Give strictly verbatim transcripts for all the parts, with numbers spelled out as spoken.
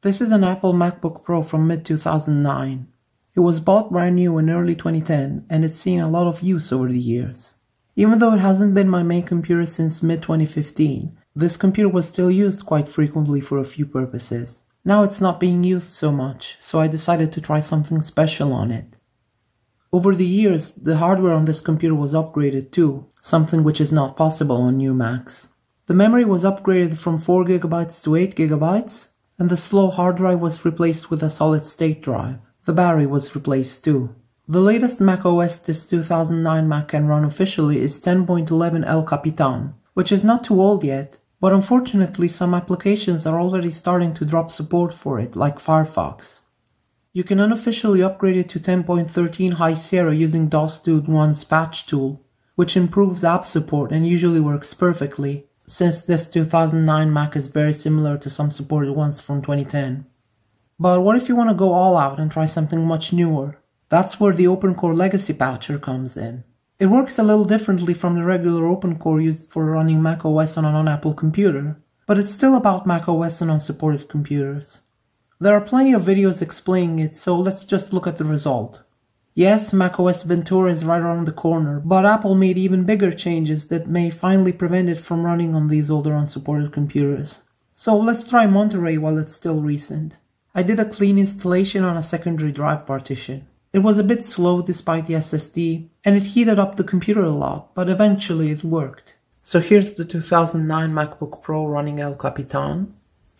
This is an Apple MacBook Pro from mid two thousand nine. It was bought brand new in early twenty ten and it's seen a lot of use over the years. Even though it hasn't been my main computer since mid twenty fifteen, this computer was still used quite frequently for a few purposes. Now it's not being used so much, so I decided to try something special on it. Over the years, the hardware on this computer was upgraded too, something which is not possible on new Macs. The memory was upgraded from four gigabytes to eight gigabytes, and the slow hard drive was replaced with a solid-state drive. The battery was replaced too. The latest macOS this two thousand nine Mac can run officially is ten point eleven El Capitan, which is not too old yet, but unfortunately some applications are already starting to drop support for it, like Firefox. You can unofficially upgrade it to ten point thirteen High Sierra using DOS-Dude one's patch tool, which improves app support and usually works perfectly, since this two thousand nine Mac is very similar to some supported ones from twenty ten. But what if you want to go all out and try something much newer? That's where the OpenCore Legacy Patcher comes in. It works a little differently from the regular OpenCore used for running macOS on a non-Apple computer, but it's still about macOS on unsupported computers. There are plenty of videos explaining it, so let's just look at the result. Yes, macOS Ventura is right around the corner, but Apple made even bigger changes that may finally prevent it from running on these older unsupported computers. So let's try Monterey while it's still recent. I did a clean installation on a secondary drive partition. It was a bit slow despite the S S D, and it heated up the computer a lot, but eventually it worked. So here's the two thousand nine MacBook Pro running El Capitan.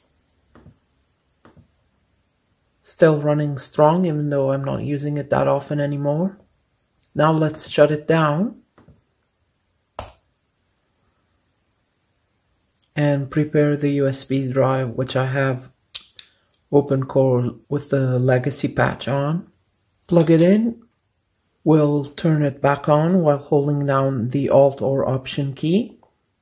Still running strong even though I'm not using it that often anymore. Now let's shut it down and prepare the U S B drive, which I have OpenCore with the legacy patch on. Plug it in. We'll turn it back on while holding down the Alt or Option key.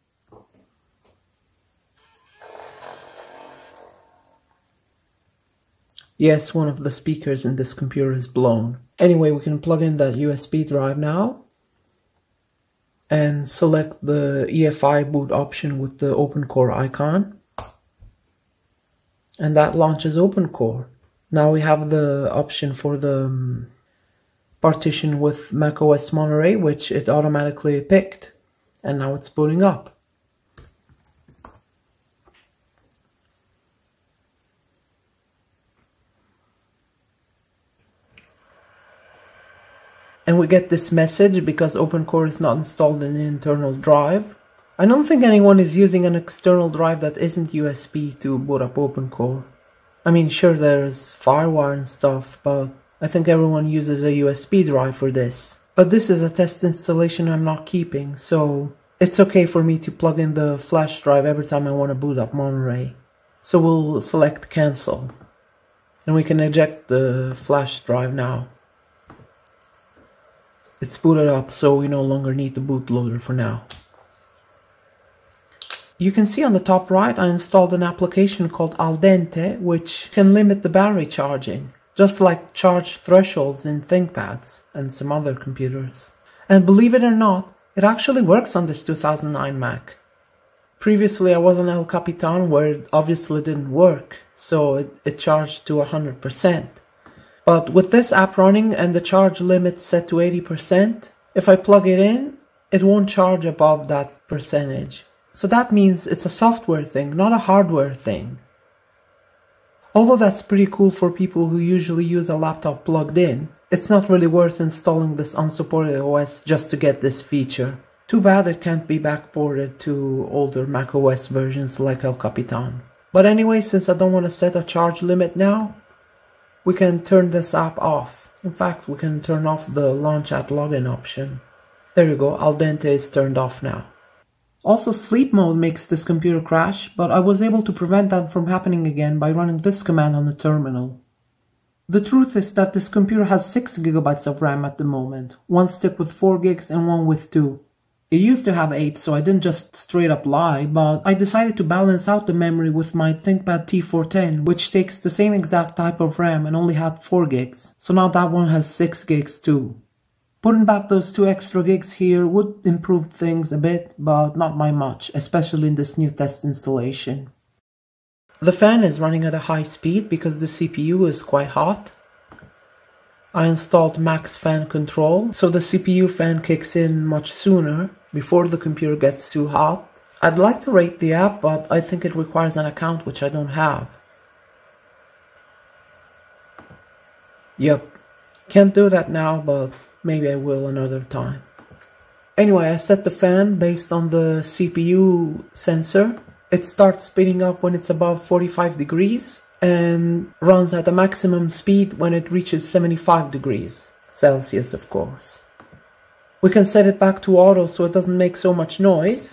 Yes, one of the speakers in this computer is blown. Anyway, we can plug in that U S B drive now and select the E F I boot option with the OpenCore icon. And that launches OpenCore. Now we have the option for the um, partition with macOS Monterey, which it automatically picked. And now it's booting up. And we get this message because OpenCore is not installed in the internal drive. I don't think anyone is using an external drive that isn't U S B to boot up OpenCore. I mean, sure, there's FireWire and stuff, but I think everyone uses a U S B drive for this. But this is a test installation I'm not keeping, so it's okay for me to plug in the flash drive every time I want to boot up Monterey. So we'll select cancel. And we can eject the flash drive now. It's booted up, so we no longer need the bootloader for now. You can see on the top right I installed an application called AlDente, which can limit the battery charging, just like charge thresholds in ThinkPads and some other computers. And believe it or not, it actually works on this two thousand nine Mac. Previously I was on El Capitan where it obviously didn't work, so it, it charged to one hundred percent. But with this app running and the charge limit set to eighty percent, if I plug it in, it won't charge above that percentage. So that means it's a software thing, not a hardware thing. Although that's pretty cool for people who usually use a laptop plugged in, it's not really worth installing this unsupported O S just to get this feature. Too bad it can't be backported to older macOS versions like El Capitan. But anyway, since I don't want to set a charge limit now, we can turn this app off. In fact, we can turn off the Launch at Login option. There you go, AlDente is turned off now. Also, sleep mode makes this computer crash, but I was able to prevent that from happening again by running this command on the terminal. The truth is that this computer has six gigabytes of RAM at the moment, one stick with four gigs and one with two. It used to have eight, so I didn't just straight up lie, but I decided to balance out the memory with my ThinkPad T four ten, which takes the same exact type of RAM and only had four gigs. So now that one has six gigs too. Putting back those two extra gigs here would improve things a bit, but not by much, especially in this new test installation. The fan is running at a high speed because the C P U is quite hot. I installed max fan control, so the C P U fan kicks in much sooner, before the computer gets too hot. I'd like to rate the app, but I think it requires an account which I don't have. Yep, can't do that now, but maybe I will another time. Anyway, I set the fan based on the C P U sensor. It starts speeding up when it's above forty-five degrees and runs at a maximum speed when it reaches seventy-five degrees Celsius, of course. We can set it back to auto so it doesn't make so much noise.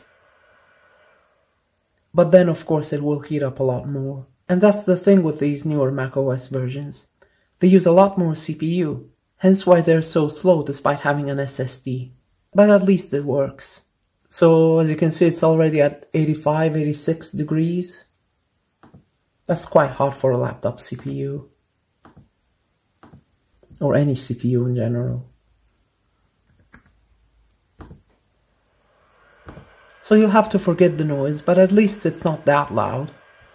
But then, of course, it will heat up a lot more. And that's the thing with these newer macOS versions. They use a lot more C P U, hence why they're so slow despite having an S S D. But at least it works. So as you can see, it's already at eighty-five, eighty-six degrees. That's quite hot for a laptop C P U. Or any C P U in general. So you'll have to forgive the noise, but at least it's not that loud.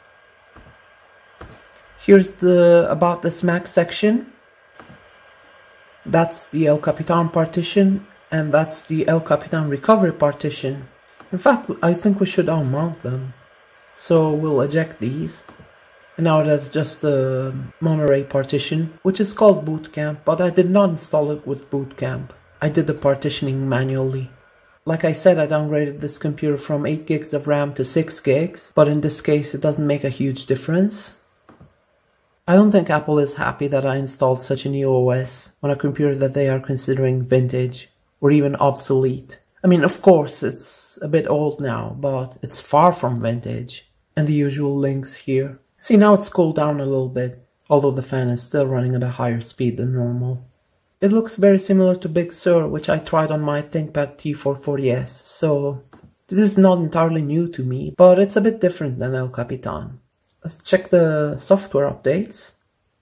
Here's the About This Mac section. That's the El Capitan partition. And that's the El Capitan recovery partition. In fact, I think we should unmount them. So we'll eject these. And now that's just the Monterey partition, which is called Boot Camp, but I did not install it with Boot Camp. I did the partitioning manually. Like I said, I downgraded this computer from eight gigs of RAM to six gigs, but in this case it doesn't make a huge difference. I don't think Apple is happy that I installed such a new O S on a computer that they are considering vintage. Or even obsolete. I mean, of course, it's a bit old now, but it's far from vintage. And the usual links here. See, now it's cooled down a little bit, although the fan is still running at a higher speed than normal. It looks very similar to Big Sur, which I tried on my ThinkPad T four forty S, so this is not entirely new to me, but it's a bit different than El Capitan. Let's check the software updates.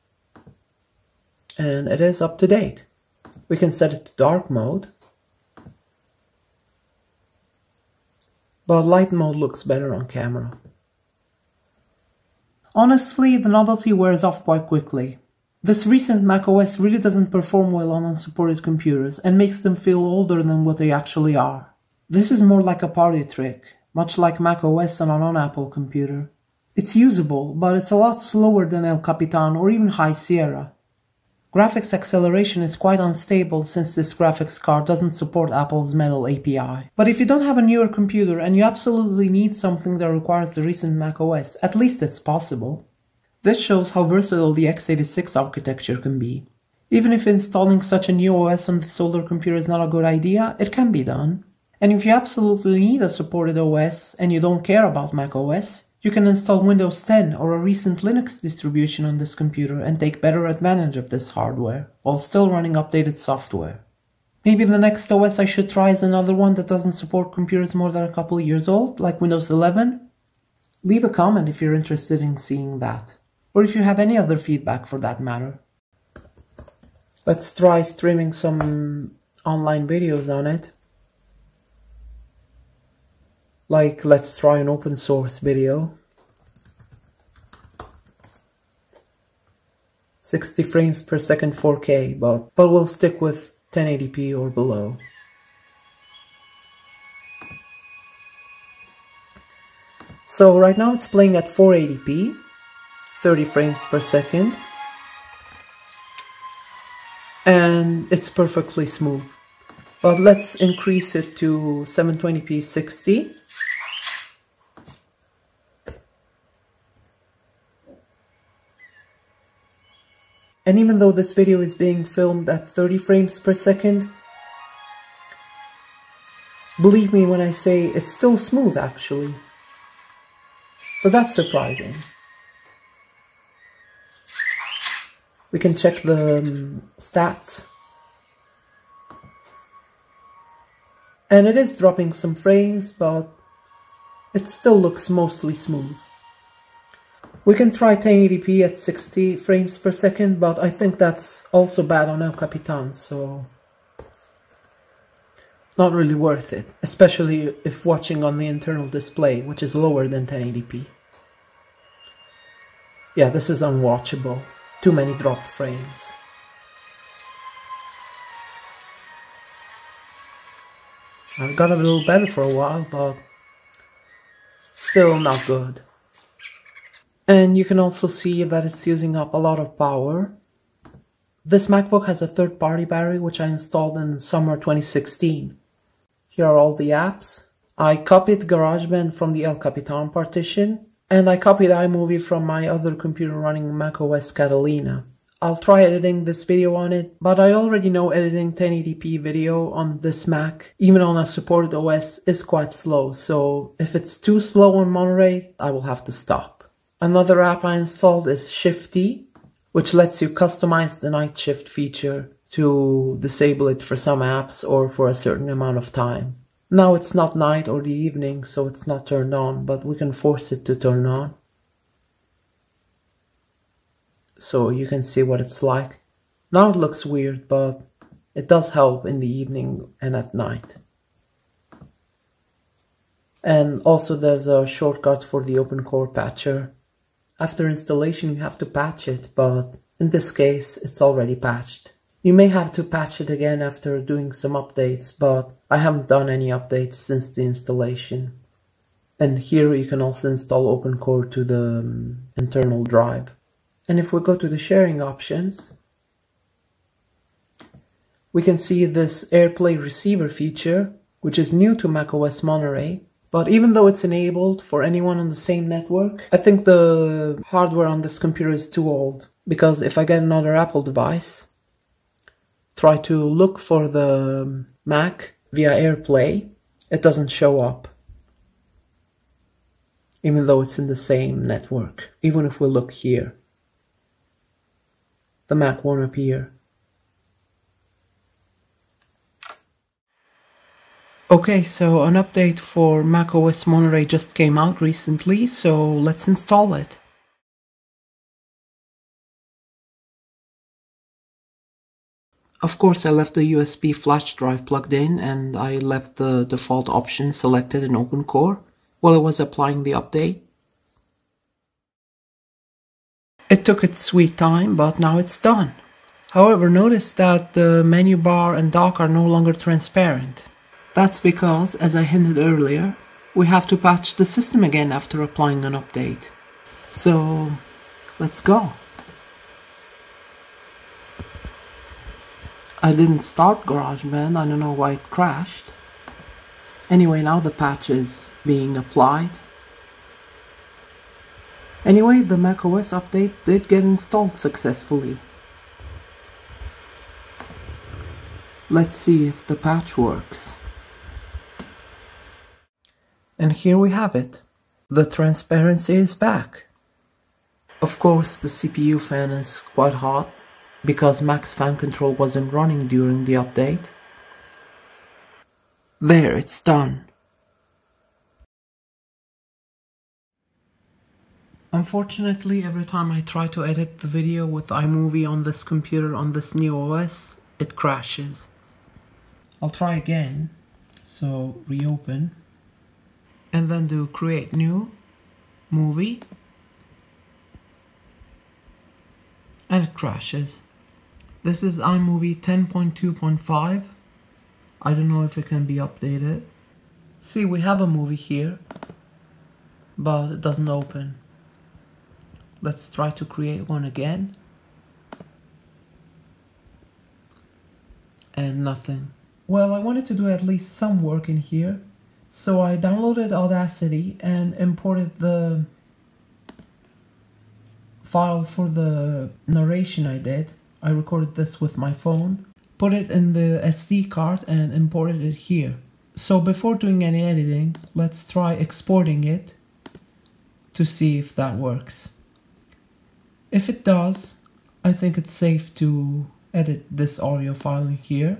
And it is up to date. We can set it to dark mode. But light mode looks better on camera. Honestly, the novelty wears off quite quickly. This recent macOS really doesn't perform well on unsupported computers and makes them feel older than what they actually are. This is more like a party trick, much like macOS on a non-Apple computer. It's usable, but it's a lot slower than El Capitan or even High Sierra. Graphics acceleration is quite unstable since this graphics card doesn't support Apple's Metal A P I. But if you don't have a newer computer and you absolutely need something that requires the recent macOS, at least it's possible. This shows how versatile the x eighty-six architecture can be. Even if installing such a new O S on this older computer is not a good idea, it can be done. And if you absolutely need a supported O S and you don't care about macOS, you can install Windows ten or a recent Linux distribution on this computer and take better advantage of this hardware, while still running updated software. Maybe the next O S I should try is another one that doesn't support computers more than a couple of years old, like Windows eleven? Leave a comment if you're interested in seeing that, or if you have any other feedback for that matter. Let's try streaming some online videos on it. Like, let's try an open source video. sixty frames per second four K, but, but we'll stick with ten eighty p or below. So right now it's playing at four eighty p, thirty frames per second. And it's perfectly smooth. But let's increase it to seven twenty p sixty. And even though this video is being filmed at thirty frames per second, believe me when I say it's still smooth actually. So that's surprising. We can check the um, stats. And it is dropping some frames, but it still looks mostly smooth. We can try ten eighty p at sixty frames per second, but I think that's also bad on El Capitan, so not really worth it, especially if watching on the internal display, which is lower than ten eighty p. Yeah, this is unwatchable. Too many dropped frames. I got a little better for a while, but still not good. And you can also see that it's using up a lot of power. This MacBook has a third-party battery which I installed in summer twenty sixteen. Here are all the apps. I copied GarageBand from the El Capitan partition, and I copied iMovie from my other computer running macOS Catalina. I'll try editing this video on it, but I already know editing ten eighty p video on this Mac, even on a supported O S, is quite slow, so if it's too slow on Monterey, I will have to stop. Another app I installed is Shifty, which lets you customize the night shift feature to disable it for some apps or for a certain amount of time. Now it's not night or the evening, so it's not turned on, but we can force it to turn on. So you can see what it's like. Now it looks weird, but it does help in the evening and at night. And also there's a shortcut for the OpenCore patcher. After installation you have to patch it, but in this case it's already patched. You may have to patch it again after doing some updates, but I haven't done any updates since the installation. And here you can also install OpenCore to the um, internal drive. And if we go to the sharing options, we can see this AirPlay Receiver feature, which is new to macOS Monterey. But even though it's enabled for anyone on the same network, I think the hardware on this computer is too old. Because if I get another Apple device, try to look for the Mac via AirPlay, it doesn't show up. Even though it's in the same network. Even if we look here, the Mac won't appear. Okay, so an update for macOS Monterey just came out recently, so let's install it. Of course, I left the U S B flash drive plugged in, and I left the default option selected in OpenCore while I was applying the update. It took its sweet time, but now it's done. However, notice that the menu bar and dock are no longer transparent. That's because, as I hinted earlier, we have to patch the system again after applying an update. So, let's go. I didn't start GarageBand, I don't know why it crashed. Anyway, now the patch is being applied. Anyway, the macOS update did get installed successfully. Let's see if the patch works. And here we have it. The transparency is back. Of course, the C P U fan is quite hot because Mac's fan control wasn't running during the update. There, it's done. Unfortunately, every time I try to edit the video with iMovie on this computer on this new O S, it crashes. I'll try again. So, reopen. And then do create new movie. And it crashes. This is iMovie ten point two point five. I don't know if it can be updated. See, we have a movie here, but it doesn't open. Let's try to create one again. And nothing. Well, I wanted to do at least some work in here, so I downloaded Audacity and imported the file for the narration I did. I recorded this with my phone, put it in the S D card and imported it here. So before doing any editing, let's try exporting it to see if that works. If it does, I think it's safe to edit this audio file in here,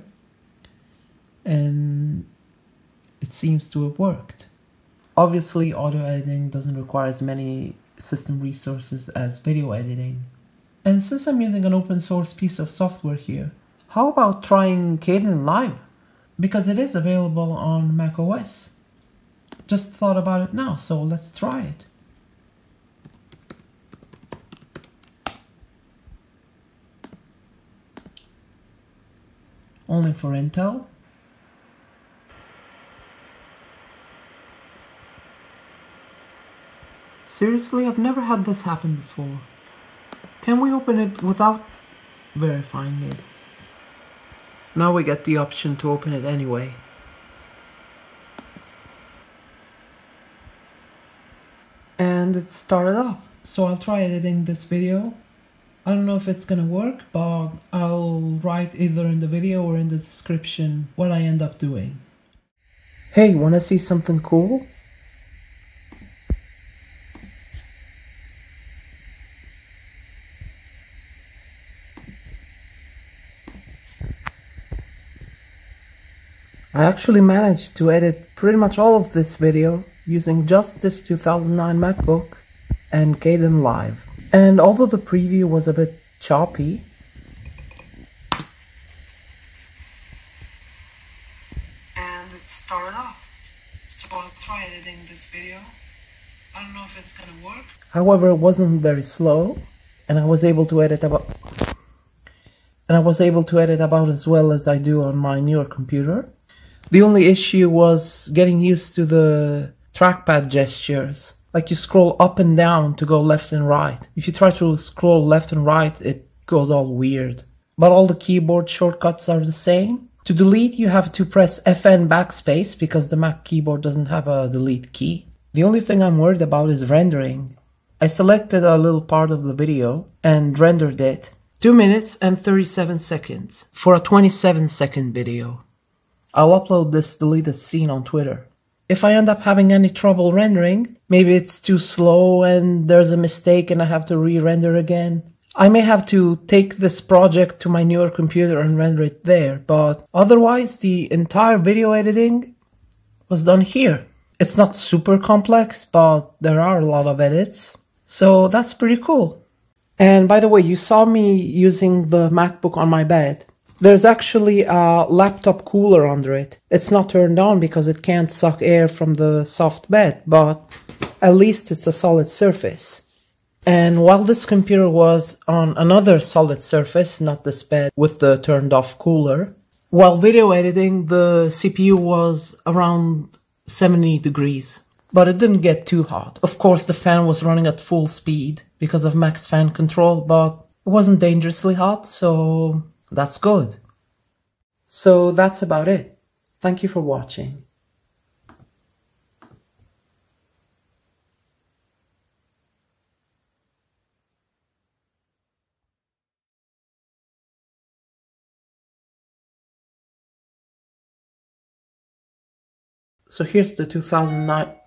and it seems to have worked. Obviously, audio editing doesn't require as many system resources as video editing. And since I'm using an open source piece of software here, how about trying Caden Live? Because it is available on macOS. Just thought about it now, so let's try it. only for Intel. Seriously, I've never had this happen before. Can we open it without verifying it? Now we get the option to open it anyway. And it started up. So I'll try editing this video. I don't know if it's gonna work, but I'll write either in the video or in the description what I end up doing. Hey, wanna see something cool? I actually managed to edit pretty much all of this video using just this two thousand nine MacBook and Capitan Live. And although the preview was a bit choppy, and it started off, so I'll try editing this video. I don't know if it's gonna work. However, it wasn't very slow, and I was able to edit about and I was able to edit about as well as I do on my newer computer. The only issue was getting used to the trackpad gestures. Like you scroll up and down to go left and right. If you try to scroll left and right, it goes all weird. But all the keyboard shortcuts are the same. To delete, you have to press F N backspace because the Mac keyboard doesn't have a delete key. The only thing I'm worried about is rendering. I selected a little part of the video and rendered it. two minutes and thirty-seven seconds for a twenty-seven second video. I'll upload this deleted scene on Twitter. If I end up having any trouble rendering, maybe it's too slow and there's a mistake and I have to re-render again, I may have to take this project to my newer computer and render it there, but otherwise the entire video editing was done here. It's not super complex, but there are a lot of edits, so that's pretty cool. And by the way, you saw me using the MacBook on my bed. There's actually a laptop cooler under it. It's not turned on because it can't suck air from the soft bed, but at least it's a solid surface. And while this computer was on another solid surface, not this bed with the turned off cooler, while video editing, the C P U was around seventy degrees. But it didn't get too hot. Of course, the fan was running at full speed because of max fan control, but it wasn't dangerously hot, so that's good. So that's about it. Thank you for watching. So here's the two thousand nine